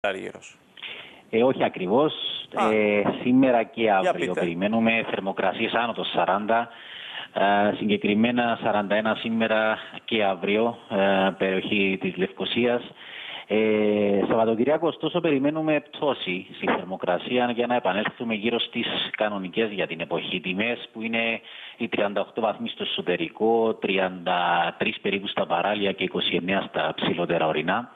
Αργύρος. Όχι ακριβώς. Σήμερα και αύριο περιμένουμε θερμοκρασίες άνω των 40. Συγκεκριμένα 41 σήμερα και αύριο, περιοχή της Λευκωσίας. Σαββατοκυριακό, ωστόσο, περιμένουμε πτώση στη θερμοκρασία για να επανέλθουμε γύρω στις κανονικές για την εποχή τιμές, που είναι οι 38 βαθμοί στο εσωτερικό, 33 περίπου στα παράλια και 29 στα ψηλότερα ορεινά.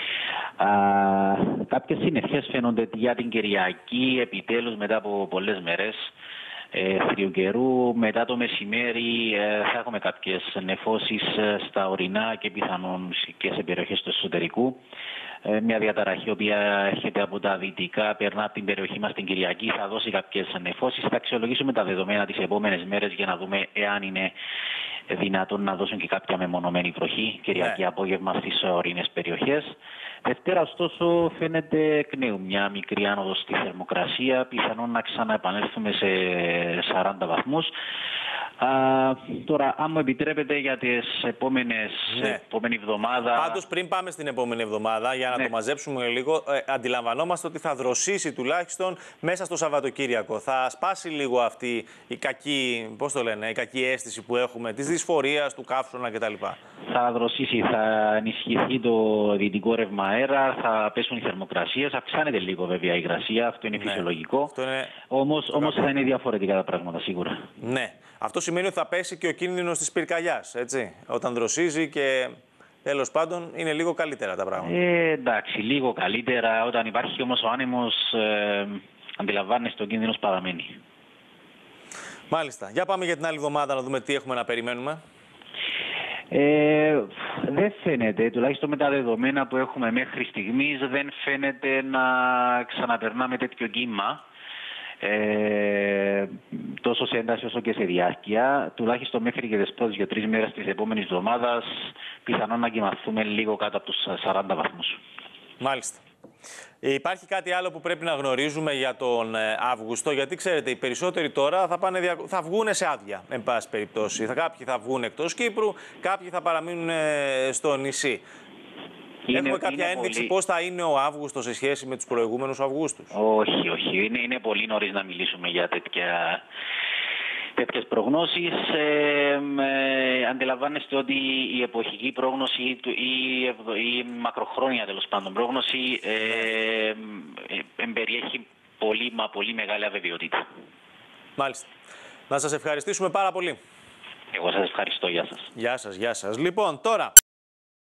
Κάποιες συννεφιές φαίνονται για την Κυριακή, επιτέλους μετά από πολλές μέρες θριού καιρού. Μετά το μεσημέρι θα έχουμε κάποιες νεφώσεις στα ορεινά και πιθανόν και σε περιοχές του εσωτερικού. Μια διαταραχή, η οποία έρχεται από τα δυτικά, περνά από την περιοχή μας την Κυριακή, θα δώσει κάποιες νεφώσεις. Θα αξιολογήσουμε τα δεδομένα τις επόμενες μέρες για να δούμε εάν είναι δυνατόν να δώσουν και κάποια μεμονωμένη βροχή Κυριακή απόγευμα στις ορεινές περιοχές. Δευτέρα, ωστόσο, φαίνεται εκ νέου μια μικρή άνοδος στη θερμοκρασία, πιθανόν να ξαναεπανέλθουμε σε 40 βαθμούς. Τώρα, αν μου επιτρέπετε, για τις επόμενη εβδομάδα... Πάντως, πριν πάμε στην επόμενη εβδομάδα, για να το μαζέψουμε λίγο, αντιλαμβανόμαστε ότι θα δροσίσει τουλάχιστον μέσα στο Σαββατοκύριακο. Θα σπάσει λίγο αυτή η κακή, η κακή αίσθηση που έχουμε, της δυσφορίας, του καύσωνα κτλ. Θα δροσίσει, θα ενισχυθεί το δυτικό ρεύμα αέρα, θα πέσουν οι θερμοκρασίες, αυξάνεται λίγο βέβαια η υγρασία, αυτό είναι φυσιολογικό. Όμως θα είναι διαφορετικά τα πράγματα σίγουρα. Ναι. Αυτό σημαίνει ότι θα πέσει και ο κίνδυνος της πυρκαγιάς, έτσι. Όταν δροσίζει και τέλος πάντων είναι λίγο καλύτερα τα πράγματα. Εντάξει, λίγο καλύτερα. Όταν υπάρχει όμως ο άνεμος, αντιλαμβάνεσαι ο κίνδυνος παραμένει. Μάλιστα. Για πάμε για την άλλη εβδομάδα να δούμε τι έχουμε να περιμένουμε. Δεν φαίνεται, τουλάχιστον με τα δεδομένα που έχουμε μέχρι στιγμής, δεν φαίνεται να ξαναπερνάμε τέτοιο κύμα. Τόσο σε ένταση όσο και σε διάρκεια, τουλάχιστον μέχρι και τις πρώτες 2-3 μέρες της επόμενης εβδομάδας, πιθανόν να κοιμαθούμε λίγο κάτω από τους 40 βαθμούς. Μάλιστα. Υπάρχει κάτι άλλο που πρέπει να γνωρίζουμε για τον Αύγουστο? Γιατί ξέρετε, οι περισσότεροι τώρα θα βγουν σε άδεια, εν πάση περιπτώσει. Κάποιοι θα βγουν εκτός Κύπρου, κάποιοι θα παραμείνουν στο νησί. Έχουμε κάποια ένδειξη πώς θα είναι ο Αύγουστος σε σχέση με τους προηγούμενους Αυγούστους? Όχι. Είναι πολύ νωρίς να μιλήσουμε για τέτοιες προγνώσεις. Αντιλαμβάνεστε ότι η εποχική πρόγνωση η μακροχρόνια τέλος πάντων πρόγνωση εμπεριέχει πολύ μεγάλη αβεβαιότητα. Μάλιστα. Να σας ευχαριστήσουμε πάρα πολύ. Εγώ σας ευχαριστώ. Γεια σας. Γεια σας. Λοιπόν, τώρα...